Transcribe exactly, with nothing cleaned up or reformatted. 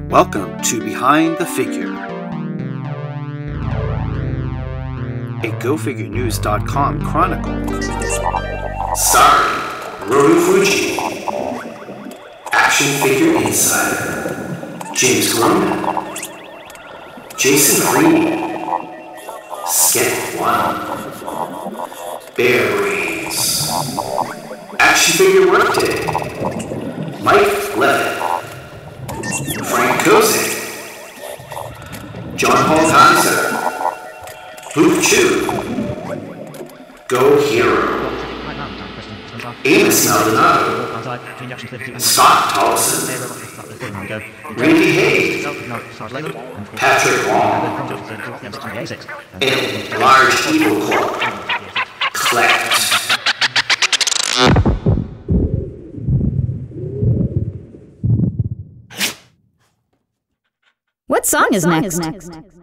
Welcome to Behind the Figure, a Go Figure News dot com chronicle. Starring Roto Fuji, Action Figure Insider, James Groman, Jason Freed, Sket-One, Bear Breeze, Action Figure Workday, Mike Levitt, Frank Kozik, John Paul Kaiser, Luke Chu, Go Hero, Amos Maldonado, Scott Tolson, Randy Hay, Patrick Wong, and Large Evil Corp, Claps. What song is next?